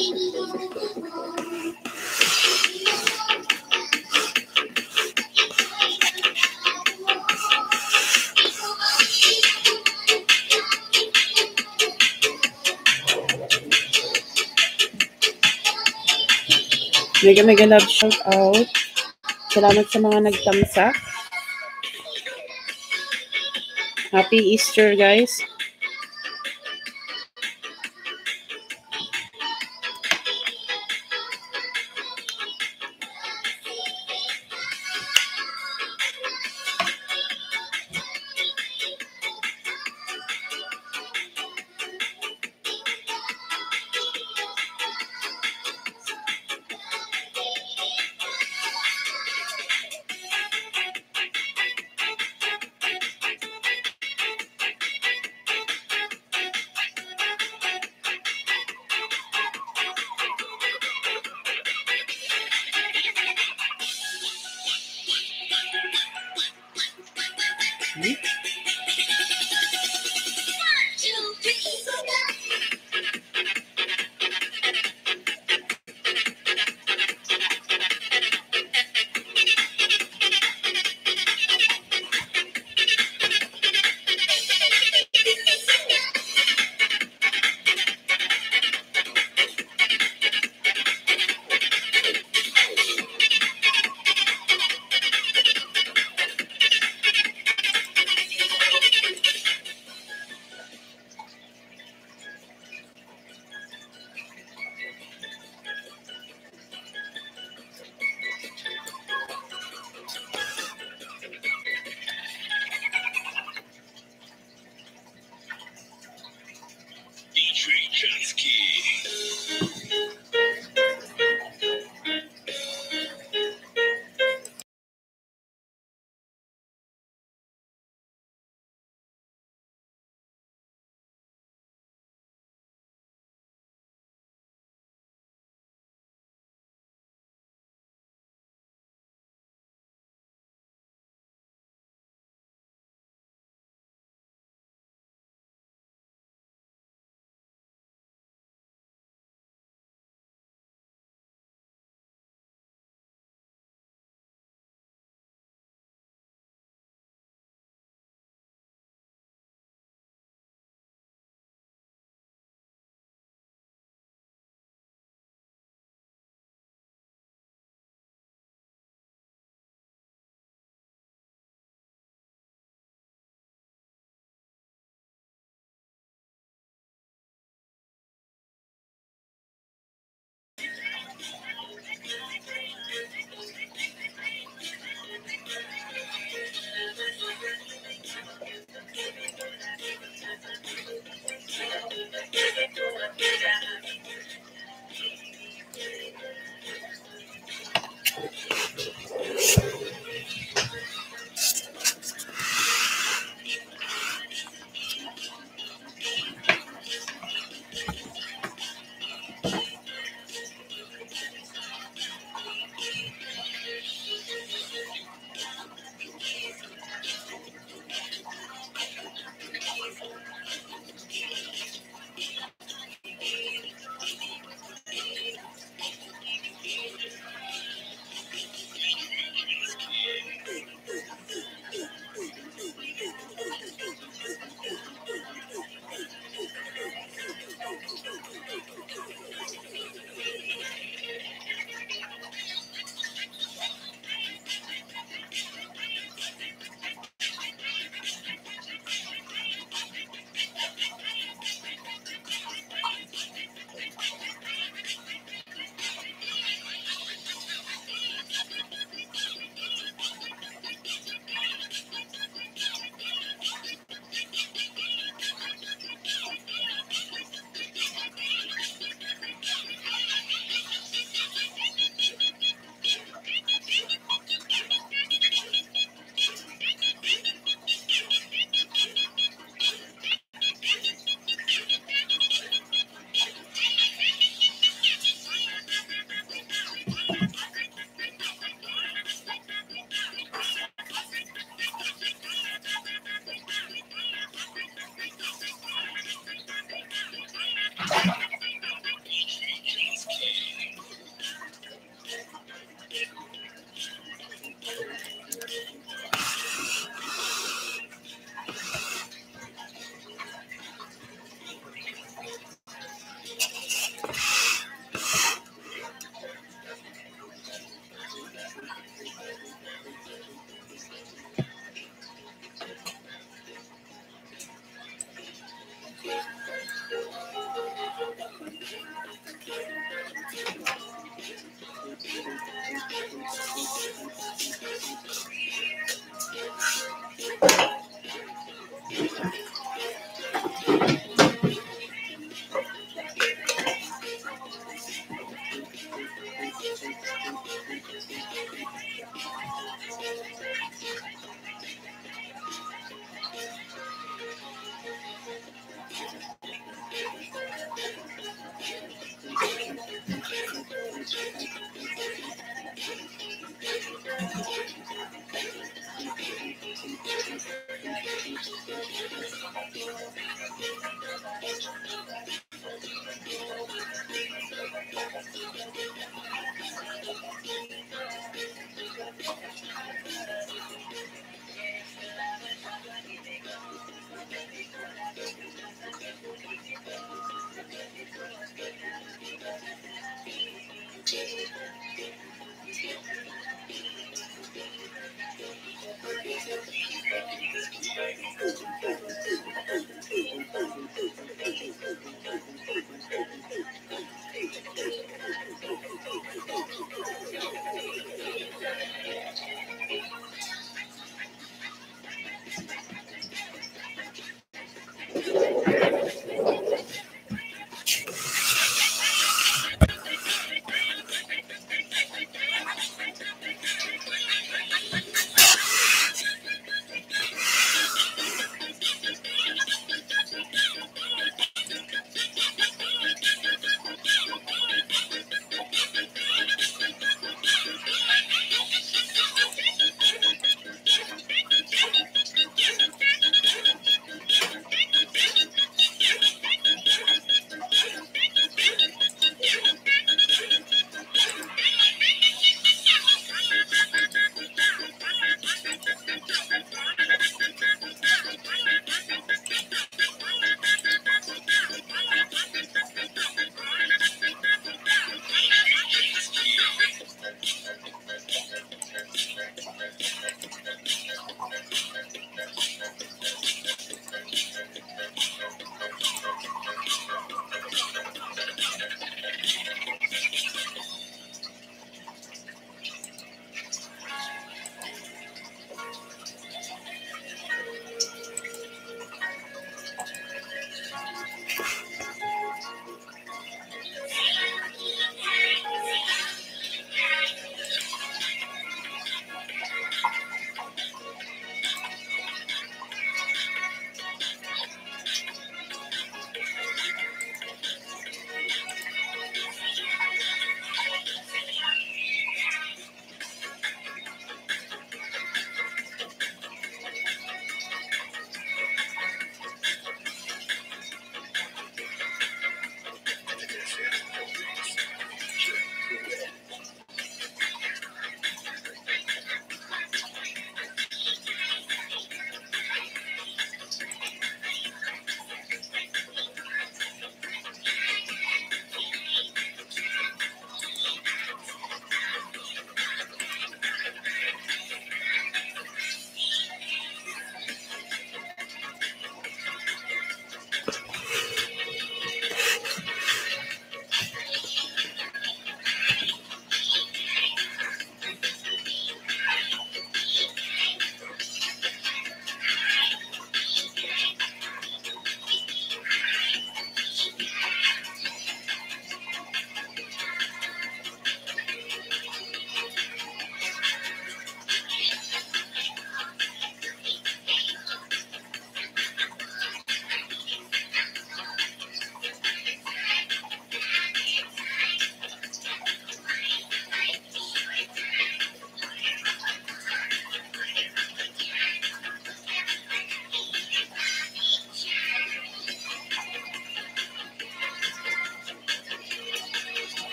Mega mega love shout out. Salamat sa mga nagtamsa. Happy Easter, guys.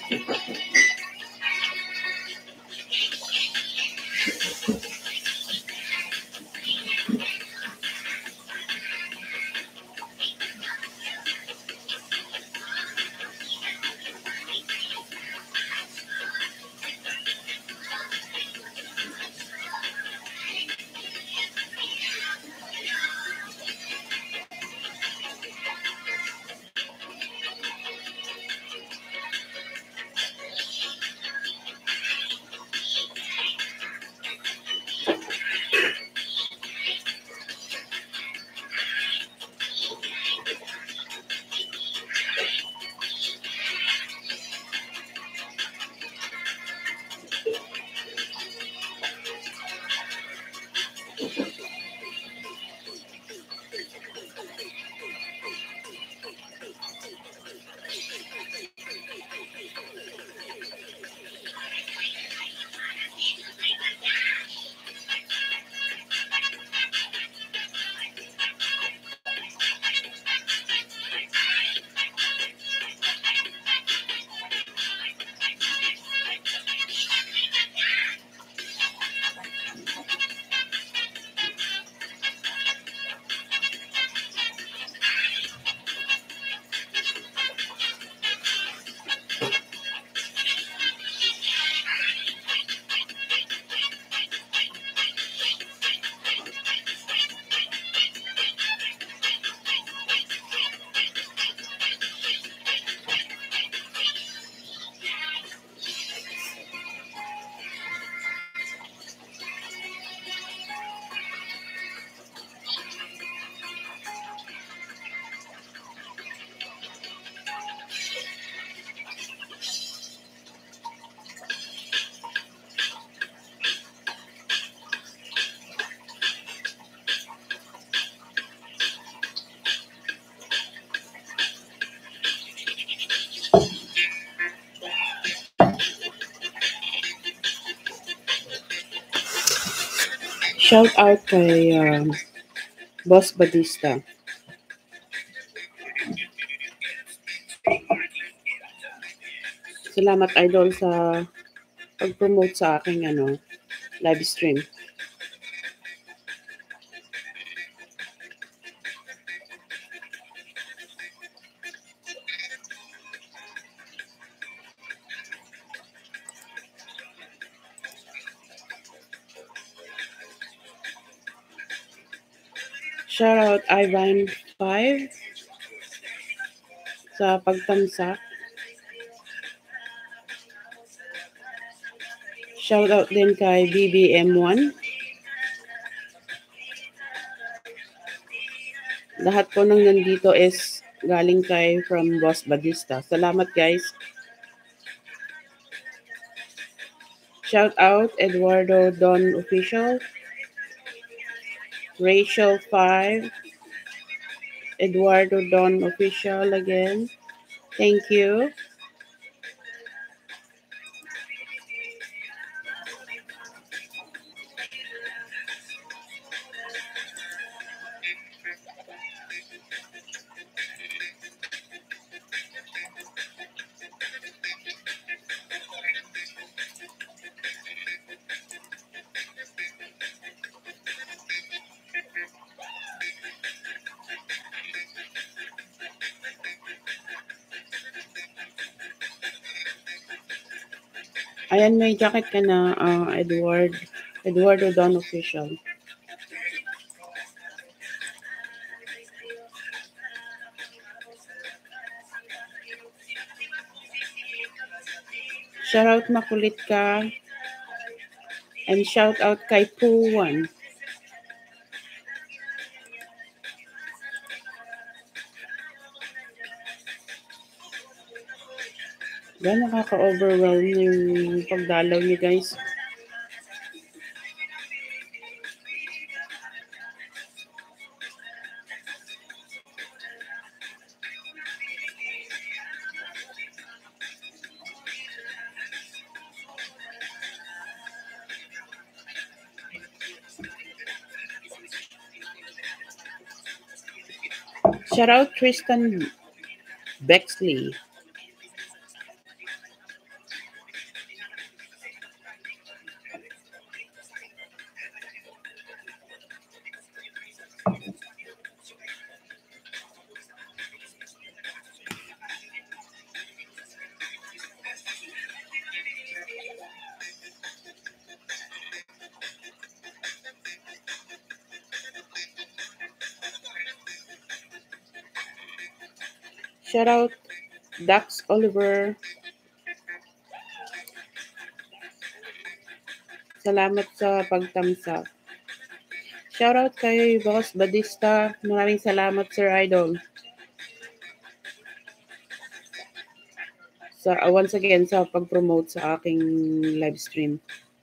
Shout out kay Boss Batista. Salamat idol sa pag-promote sa aking live stream. Shout out Ivan 5 sa pagtamsak. Shout out din kay BBM1. Lahat po ng nandito is galing kay from Boss Batista. Salamat guys. Shout out Eduardo Don Official. Rachel 5. Eduardo Don Official again. Thank you. Ayan, may jacket ka na, Eduardo Don Official. Shout out Makulit Ka. And shout out kay Poo1. Gano'n nakaka-overwhelm yung pagdalaw niyo guys. Shout out Tristan Bexley. Shout out Dax Oliver. Salamat sa pagtamsa. Shout out kay Boss Badista. Maraming salamat, Sir Idol. Once again sa pag-promote sa aking live stream.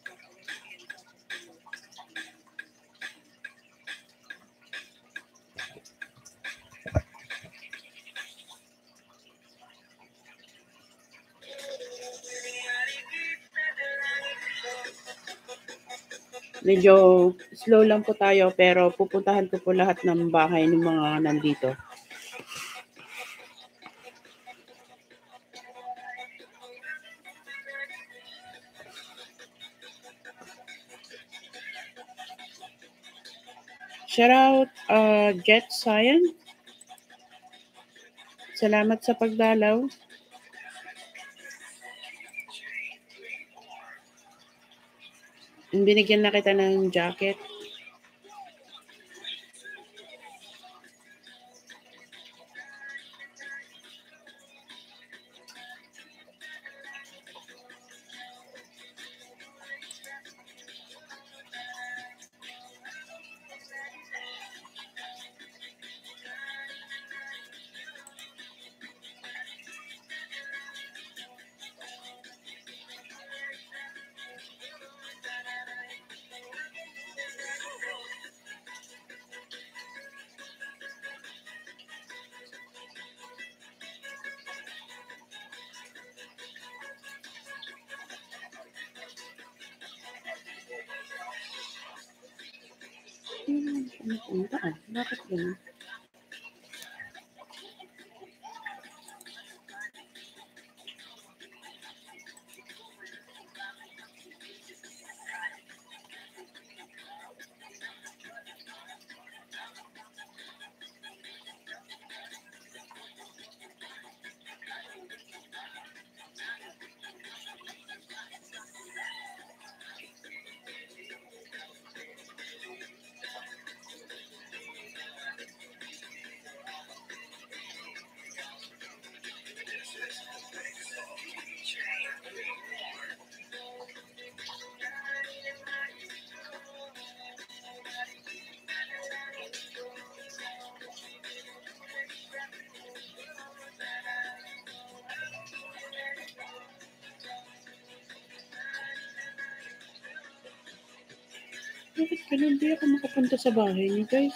Medyo slow lang po tayo pero pupuntahan ko po lahat ng bahay ng mga nandito. Shout out Jet Science. Salamat sa pagdalaw. Binigyan na kita ng jacket. Bakit yun? Bakit ganun? Di ako makapunta sa bahay niyo, guys.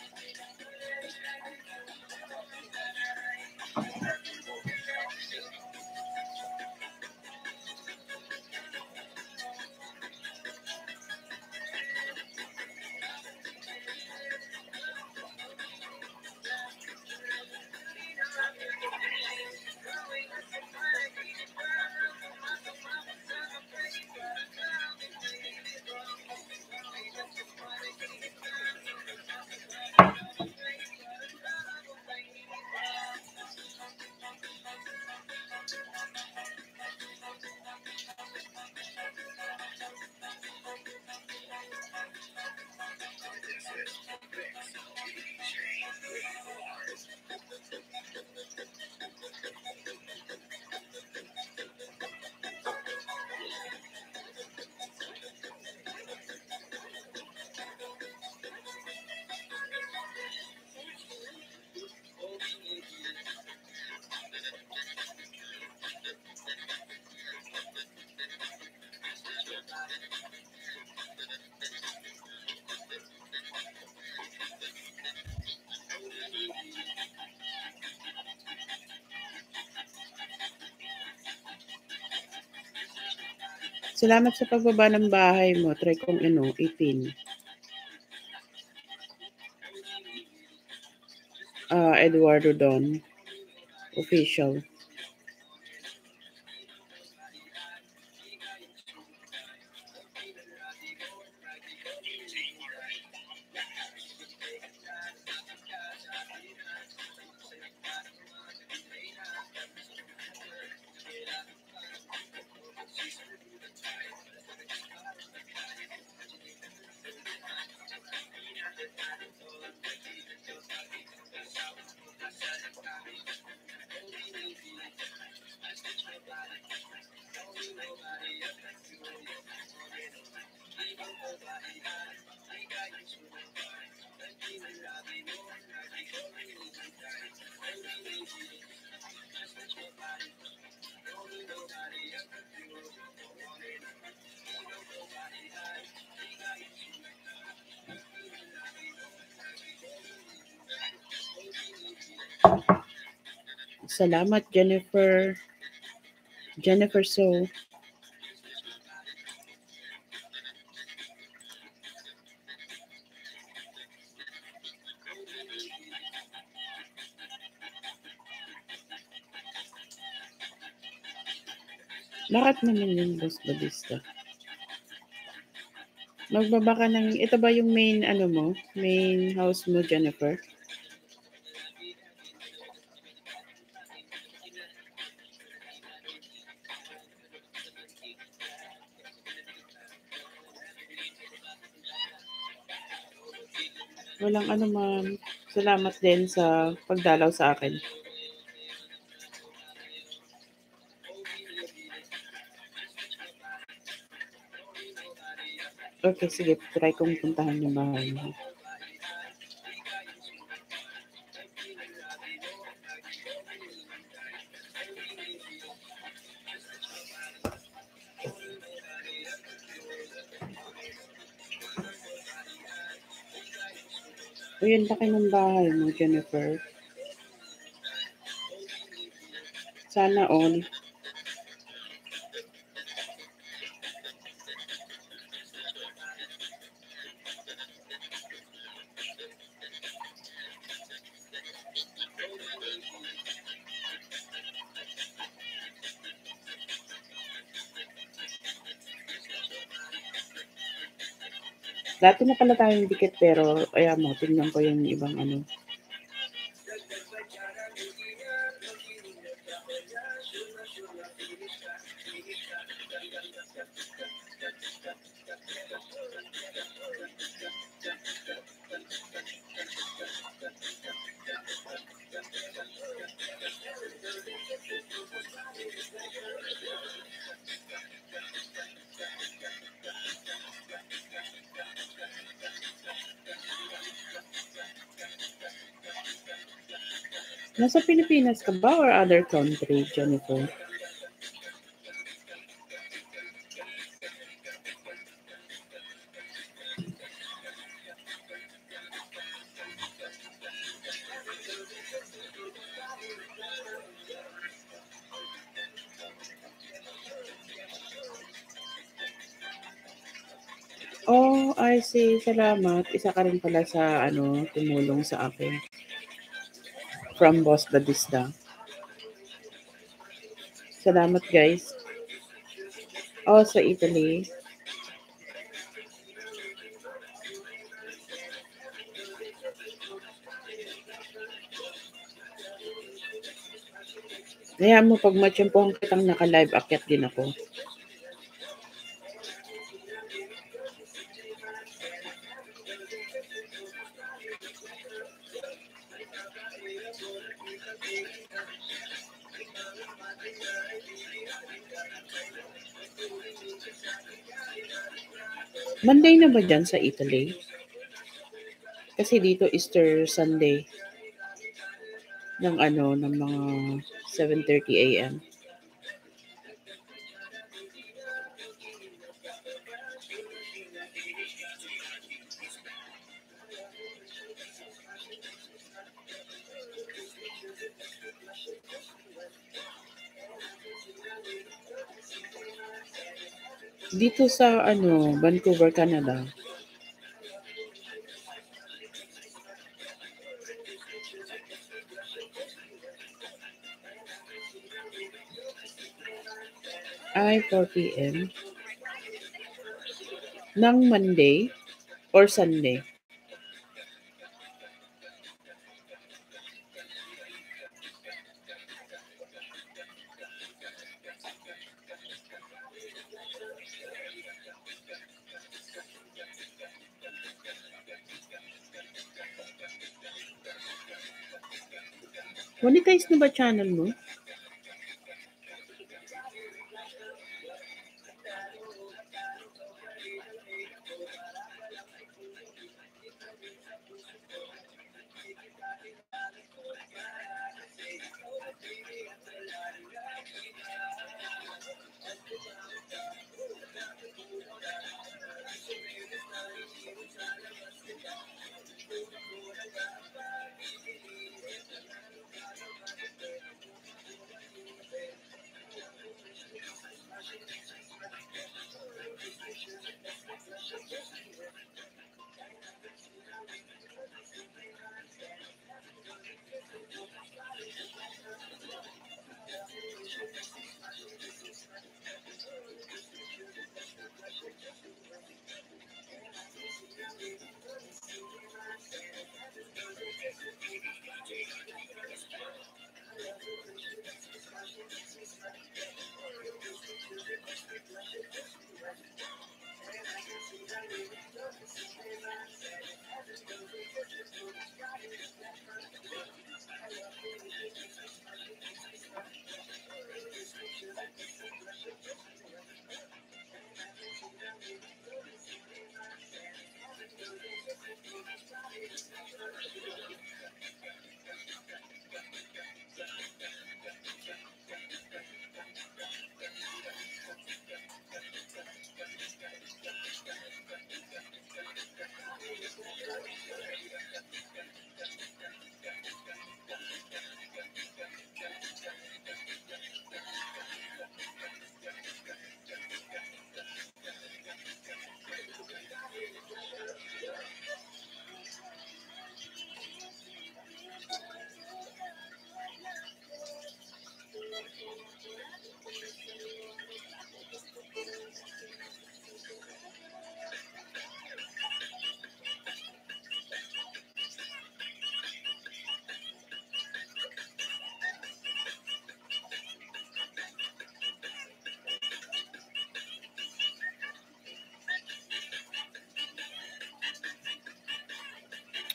Salamat sa pagbaba ng bahay mo. Try kong 18. Eduardo Don. Official. Salamat, Jennifer. Jennifer So. Bakit naman yung Boss Badista? Magbaba ka ng, ito ba yung main, ano mo? Main house mo, Jennifer? Walang ano ma'am. Salamat din sa pagdalaw sa akin. Okay, sige. Try kong puntahan yung bahay mo. Uy, ang laki ng bahay mo, Jennifer. Sana all. Dati na pala tayong dikit pero ayan mo, tingnan ko yung ibang ano. Nasa Pilipinas ka ba or other country, Jennifer? Oh, I see. Salamat. Isa ka rin pala sa ano, tumulong sa akin. From Boss Badista. Salamat, guys. Oh, sa Italy. Hayaan mo, pag matsyempohan kitang naka-live, akyat din ako. Monday na ba dyan sa Italy? Kasi dito Easter Sunday ng ano, ng mga 7:30 a.m. Dito sa ano, Vancouver, Canada. Ay, 4 p.m. ng Monday or Sunday. Monetize na ba channel mo?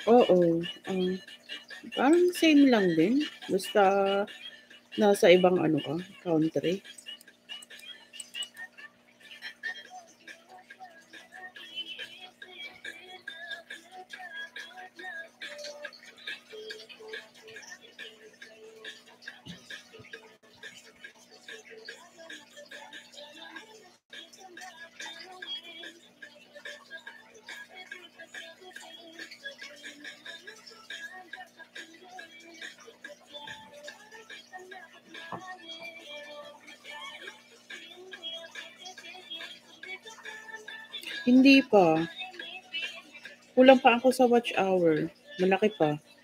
Oo, parang same lang din basta nasa ibang ano ka, country. Hindi pa. Kulang pa ako sa watch hour, malaki pa.